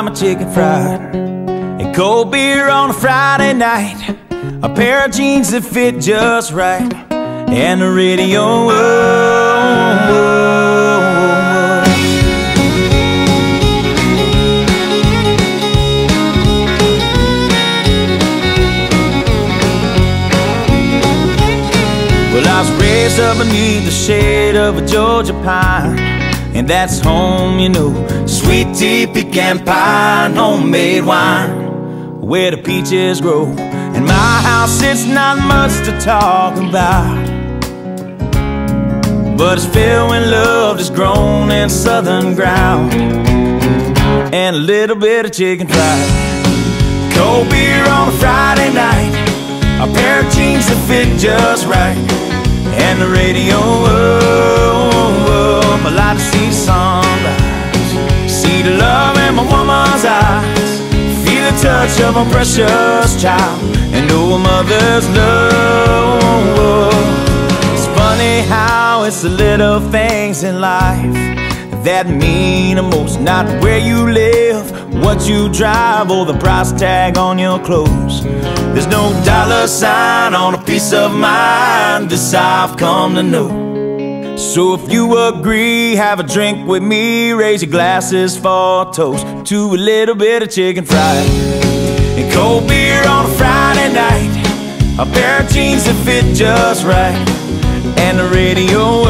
my chicken fried, and cold beer on a Friday night, a pair of jeans that fit just right, and the radio. Well, I was raised up beneath the shade of a Georgia pine, and that's home, you know. Sweet tea, pecan pie, and homemade wine, where the peaches grow. In my house it's not much to talk about, but it's filled when love is grown in southern ground, and a little bit of chicken fried, cold beer on a Friday night, a pair of jeans that fit just right, and the radio. I like to see sunrise, see the love in my woman's eyes, feel the touch of a precious child, and know a mother's love. It's funny how it's the little things in life that mean the most. Not where you live, what you drive, or the price tag on your clothes. There's no dollar sign on a piece of mind, this I've come to know. So if you agree, have a drink with me, raise your glasses for a toast to a little bit of chicken fried, and cold beer on a Friday night, a pair of jeans that fit just right, and the radio.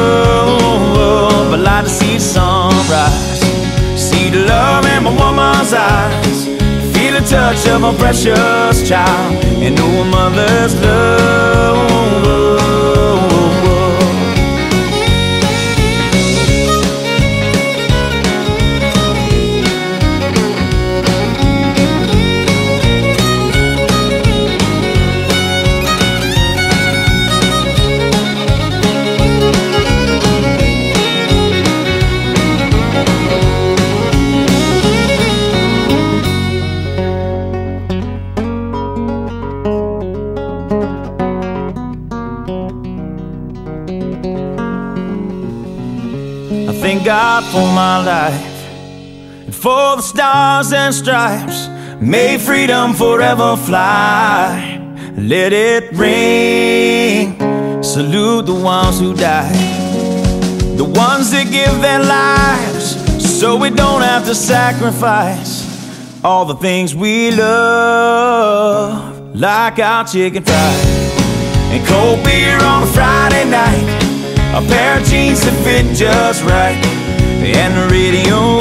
I like to see the sunrise, see the love in my woman's eyes, feel the touch of a precious child, and know a mother's love. Thank God for my life, and for the stars and stripes. May freedom forever fly. Let it ring. Salute the ones who died, the ones that give their lives so we don't have to sacrifice all the things we love, like our chicken fried, and cold beer on a Friday night, a pair of jeans that fit just right, and the radio.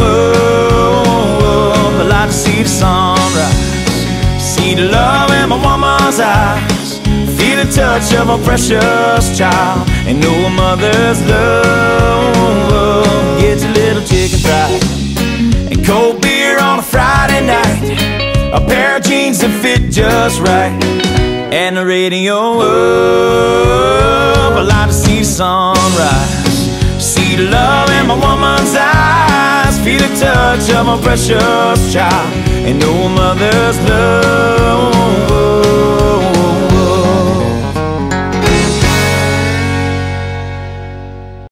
I like to see the sunrise, see the love in my woman's eyes, feel the touch of a precious child, and know a mother's love. Get your little chicken fried, and cold beer on a Friday night, a pair of jeans that fit just right, and the radio. I like to see the sunrise, see the love in my woman's eyes, feel the touch of a precious child, and know a mother's love.